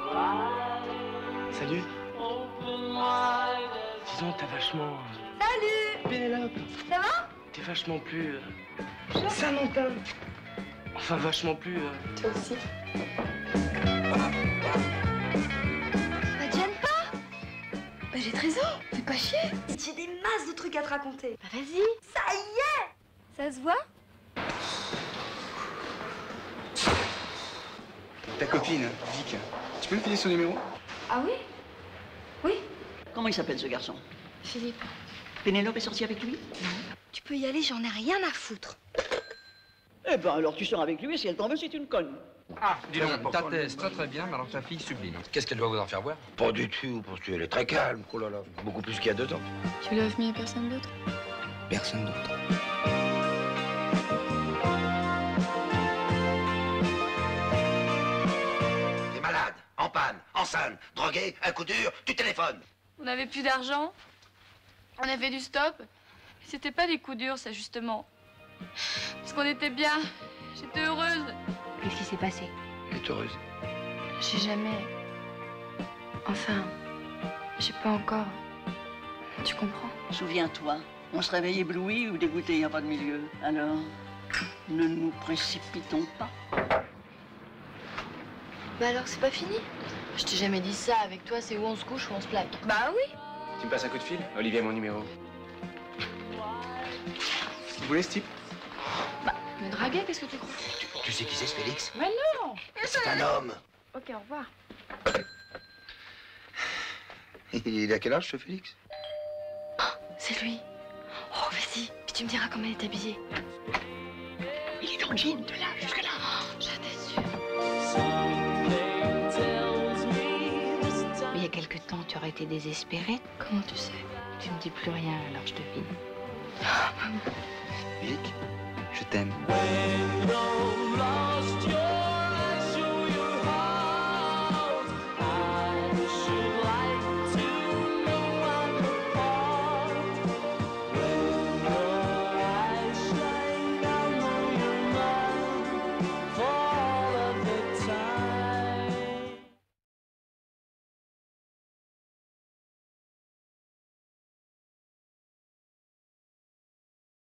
Salut. Disons, t'as vachement... Salut Pénélope. Ça va? T'es vachement plus... Samantha. Enfin, vachement plus... Toi aussi. Bah, tu viens pas? Bah, j'ai 13 ans. Fais pas chier. J'ai des masses de trucs à te raconter. Bah, vas-y. Ça y est. Ça se voit? Ta copine, Vic, tu peux me filer son numéro? Ah oui? Oui. Comment il s'appelle ce garçon? Philippe. Pénélope est sortie avec lui? Non. Tu peux y aller, j'en ai rien à foutre. Eh ben alors tu sors avec lui et si elle t'en veut, c'est une conne. Ah, dis donc, Ta thèse, très bien, mais alors ta fille sublime. Qu'est-ce qu'elle doit vous en faire voir? Pas du tout, parce qu'elle est très calme. Oh là là, beaucoup plus qu'il y a 2 ans. Tu l'as mis à personne d'autre? Personne d'autre. T'es malade, en panne, enceinte, drogué, un coup dur, tu téléphones. On n'avait plus d'argent. On avait du stop. C'était pas des coups durs, ça, justement. Parce qu'on était bien. J'étais heureuse. Qu'est-ce qui s'est passé? Elle est heureuse. J'ai jamais... Enfin... J'ai pas encore... Tu comprends? Souviens-toi, on se réveille ébloui ou dégoûté, il n'y a pas de milieu. Alors, ne nous précipitons pas. Bah alors, c'est pas fini? Je t'ai jamais dit ça. Avec toi, c'est où on se couche ou on se plaque. Bah oui. Tu me passes un coup de fil? Olivier a mon numéro. Vous voulez ce type? Bah, me draguer, qu'est-ce que tu crois? Tu sais qui c'est ce Félix? Mais non. C'est un homme. Ok, au revoir. Il a quel âge, ce Félix? Oh, c'est lui. Oh, vas-y. Puis tu me diras comment il est habillé. Il est dans le jean, de là jusque-là. Oh, j'étais sûre. Il y a quelque temps, tu aurais été désespérée. Comment tu sais? Tu me dis plus rien, alors je devine. Vic, je t'aime.